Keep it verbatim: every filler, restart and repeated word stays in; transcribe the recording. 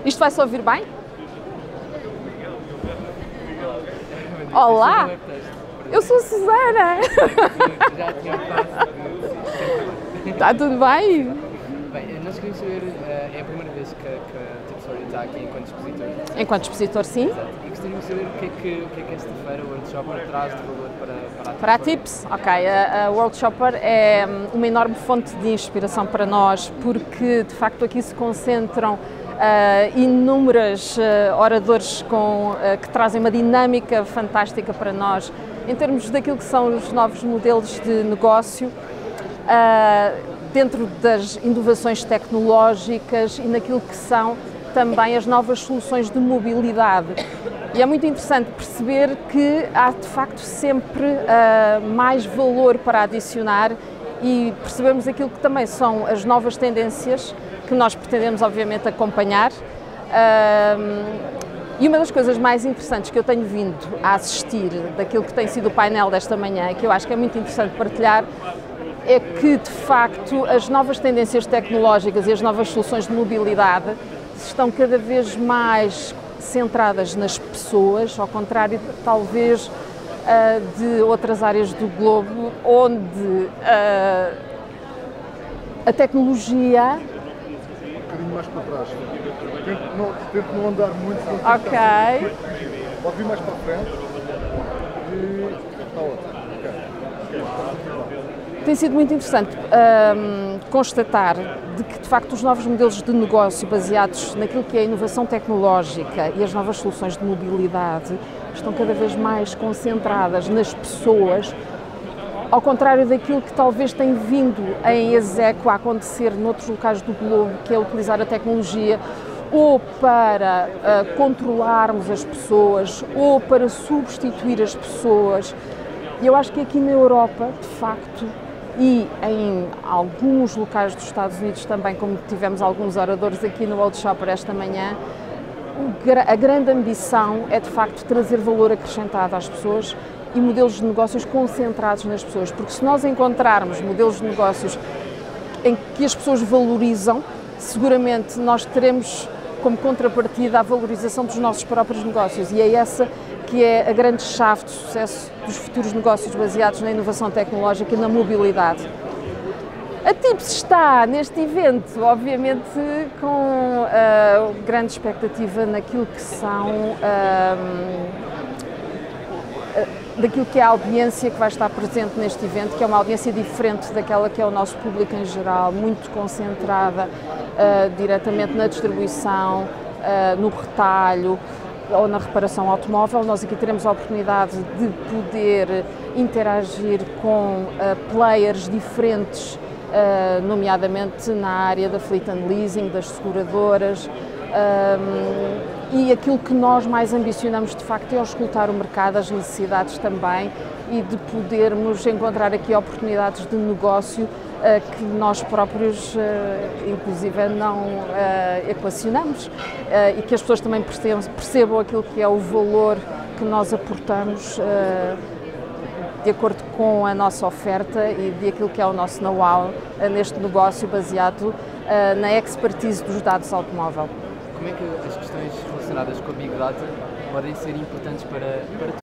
Isto vai-se ouvir bem? Olá! Eu sou a Susana! Já tinha passado. Está tudo bem? Bem, nós queríamos saber, é a primeira vez que, que a Tipstory está aqui enquanto expositor. Enquanto expositor, sim. Exato. E gostaríamos de saber o que é que, o que, é que esta feira, o World Shopper, traz de valor para, para a Para a Tips, ok. A, a World Shopper é uma enorme fonte de inspiração para nós, porque de facto aqui se concentram uh, inúmeros uh, oradores com, uh, que trazem uma dinâmica fantástica para nós, em termos daquilo que são os novos modelos de negócio, uh, dentro das inovações tecnológicas e naquilo que são também as novas soluções de mobilidade. E é muito interessante perceber que há de facto sempre uh, mais valor para adicionar e percebemos aquilo que também são as novas tendências que nós pretendemos obviamente acompanhar. Uh, e uma das coisas mais interessantes que eu tenho vindo a assistir daquilo que tem sido o painel desta manhã e que eu acho que é muito interessante partilhar é que de facto as novas tendências tecnológicas e as novas soluções de mobilidade estão cada vez mais centradas nas pessoas, ao contrário talvez uh, de outras áreas do globo, onde uh, a tecnologia... Um bocadinho mais para trás. Tento não, tento não andar muito. Ok. Pode vir mais para a frente. E está ótimo. Okay. Tem sido muito interessante um, constatar de que, de facto, os novos modelos de negócio baseados naquilo que é a inovação tecnológica e as novas soluções de mobilidade estão cada vez mais concentradas nas pessoas, ao contrário daquilo que talvez tem vindo em execo a acontecer noutros locais do globo, que é utilizar a tecnologia ou para uh, controlarmos as pessoas ou para substituir as pessoas. E eu acho que aqui na Europa, de facto, e em alguns locais dos Estados Unidos também, como tivemos alguns oradores aqui no World Shopper esta manhã, a grande ambição é de facto trazer valor acrescentado às pessoas e modelos de negócios concentrados nas pessoas, porque se nós encontrarmos modelos de negócios em que as pessoas valorizam, seguramente nós teremos como contrapartida a valorização dos nossos próprios negócios, e é essa que é a grande chave de sucesso dos futuros negócios baseados na inovação tecnológica e na mobilidade. A Tips está neste evento, obviamente, com uh, grande expectativa naquilo que são, uh, uh, daquilo que é a audiência que vai estar presente neste evento, que é uma audiência diferente daquela que é o nosso público em geral, muito concentrada uh, diretamente na distribuição, uh, no retalho, ou na reparação automóvel. Nós aqui teremos a oportunidade de poder interagir com uh, players diferentes, uh, nomeadamente na área da fleet and leasing, das seguradoras, um, e aquilo que nós mais ambicionamos de facto é auscultar o mercado, as necessidades também, e de podermos encontrar aqui oportunidades de negócio uh, que nós próprios, uh, inclusive, não uh, equacionamos, uh, e que as pessoas também percebam, percebam aquilo que é o valor que nós aportamos uh, de acordo com a nossa oferta e de aquilo que é o nosso know-how uh, neste negócio baseado uh, na expertise dos dados automóvel. Como é que as questões relacionadas com a Big Data podem ser importantes para, para